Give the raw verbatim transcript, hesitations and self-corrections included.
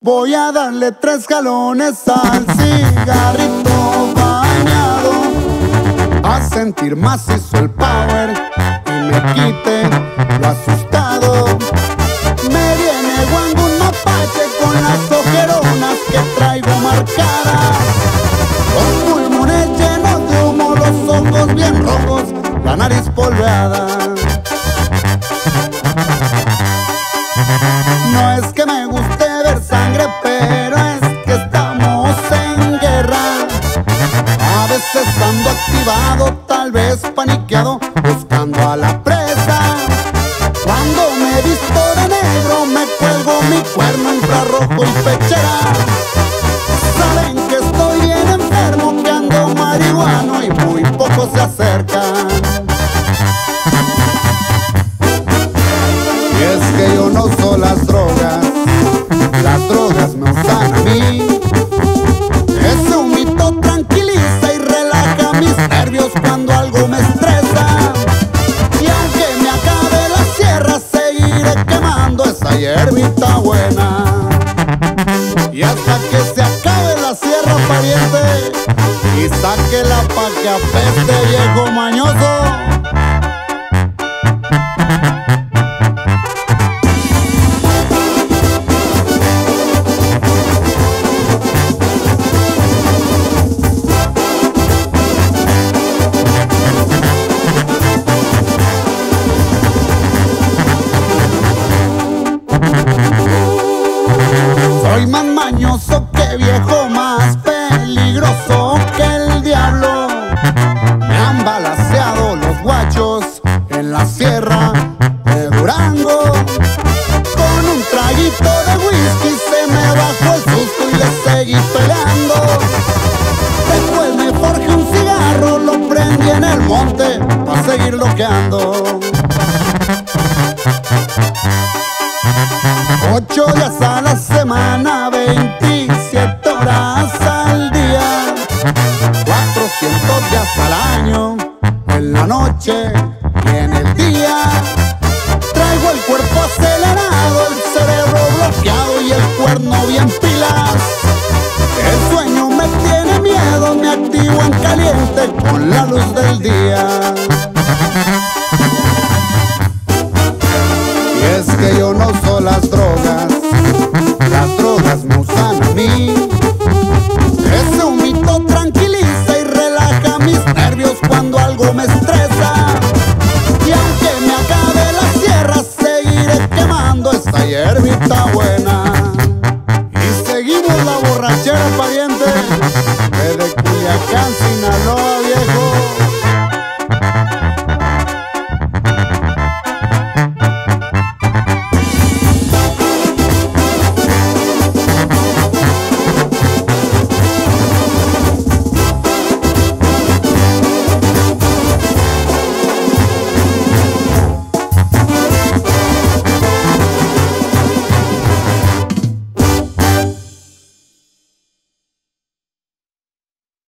Voy a darle tres galones al cigarrito bañado, a sentir macizo el power y me quite lo asustado. Me viene guango un mapache con las ojeronas que traigo marcadas, los pulmones llenos de humo, los ojos bien rojos, la nariz polveada. No es que me guste ver sangre, pero es que estamos en guerra. A veces ando activado, tal vez paniqueado, buscando a la presa. Cuando me visto de negro, me cuelgo mi cuerno infrarrojo y pechera. Saben que estoy bien enfermo, que ando marihuano y muy pocos se acercan. Y es que yo no uso las drogas, las drogas me usan a mí. Ese humito tranquiliza y relaja mis nervios cuando algo me estresa. Y aunque me acabe la sierra, seguiré quemando esa hierbita buena. Y hasta que se acabe la sierra, pariente, y saque la pa' que apeste, viejo mañoso. Soy más mañoso que viejo, más peligroso que el diablo. Me han balaceado los guachos en la sierra de Durango. Con un traguito de whisky se me bajó el susto y le seguí peleando. Después me forjé un cigarro, lo prendí en el monte pa' seguir loqueando. Ocho días a la semana, veintisiete horas al día, cuatrocientos días al año, en la noche y en el día. Traigo el cuerpo acelerado, el cerebro bloqueado y el cuerno bien pilas. El sueño me tiene miedo, me activo en caliente con la luz del día. Y es que yo no uso las drogas, las drogas me usan a mí. Ese humito tranquiliza y relaja mis nervios cuando algo me estresa. Y aunque me acabe la sierra, seguiré quemando esta hierbita buena. Y seguimos la borrachera, pariente, desde Culiacán, Sinaloa.